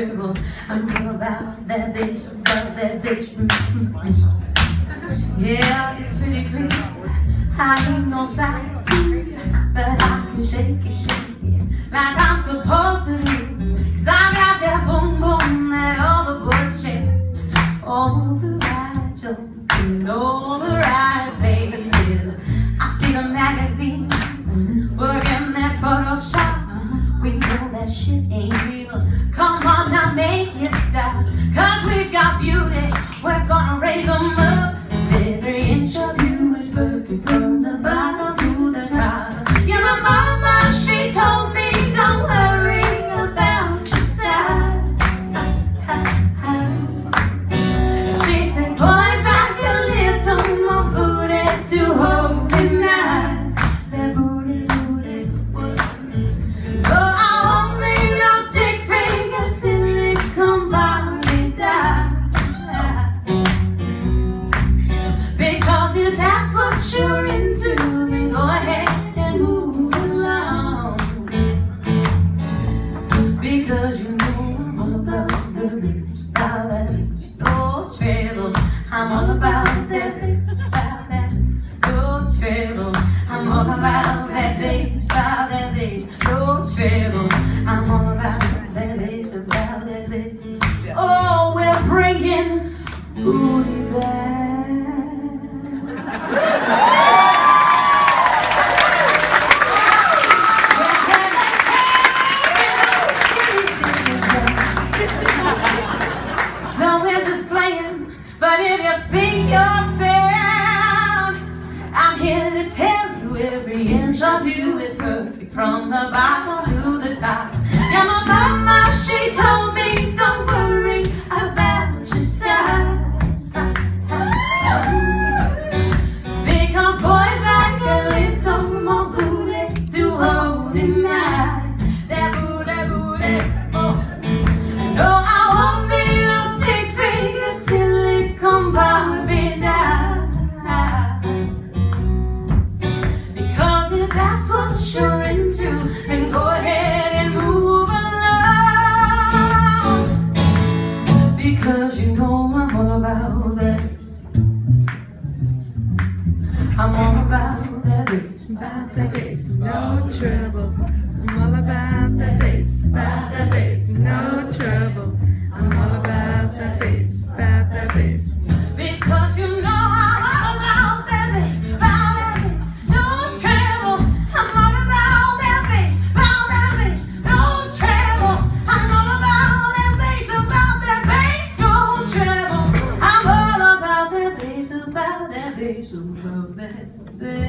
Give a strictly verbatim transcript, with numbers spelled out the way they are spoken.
treble. I'm all about that bass, about that bass. Yeah, it's pretty clear I ain't no size two, but I can shake it, shake it like I'm supposed to do. Cause I got that boom boom that all the boys chase. All the right jump in all the right places. I see the magazine working that Photoshop. We know that shit ain't real. Come on now, make it stop. Cause we've got beauty, we're gonna raise them up. Cause every inch of you is perfect from the bottom to the top. Yeah, my mama, she told me don't worry about your size. She said boys like a little more booty to hold at night. That booty, booty, booty. Oh, I won't be no stick figure, silicone body die. Because if that's what you're into, then go ahead and move along. Because you know I'm all about the bass, about that bass, no treble. I'm all about that bass, about that bass, no treble. I'm all about that bass, about that bass, no treble. I'm all about that bass, about that bass. Oh, we're bringing booty back. No, we're just playing, but if you think you're found, I'm here to tell you every inch of you is perfect from the bottom to the top. Yeah, my mama, she told me don't worry about your size. Because boys like a little more booty to hold in mind. That booty, booty, oh. No, I won't be no stick figure, silicone Barbie doll. Because if that's what you're into, then go ahead and move along. Because you know I'm all about that. I'm all about that bass, About that bass, no trouble. I'm all about that bass, about that bass, no trouble. I'm all about that bass, about that bass. because you know I'm all about that bass, about that bass, no treble. I'm all about that bass, about that bass, no treble. I'm all about that bass, about that bass, no treble. I'm all about that bass, about that bass, about that bass.